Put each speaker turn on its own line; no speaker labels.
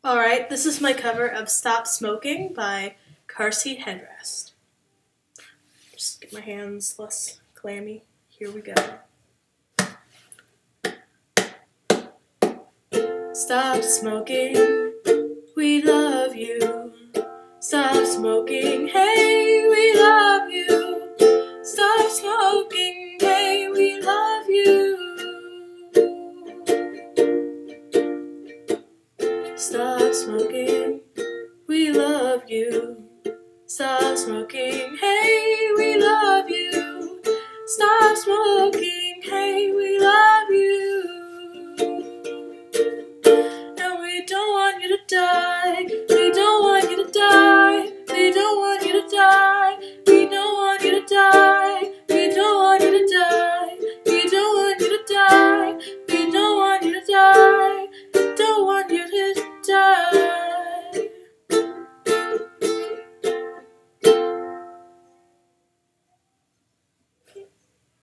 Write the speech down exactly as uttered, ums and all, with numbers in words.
Alright, this is my cover of Stop Smoking by Car Seat Headrest. Just get my hands less clammy. Here we go. Stop smoking, we love you. Stop smoking, hey, we love you. Stop smoking, hey, we love you. Stop smoking, we love you. Stop smoking, hey, we love you. Stop smoking, hey, we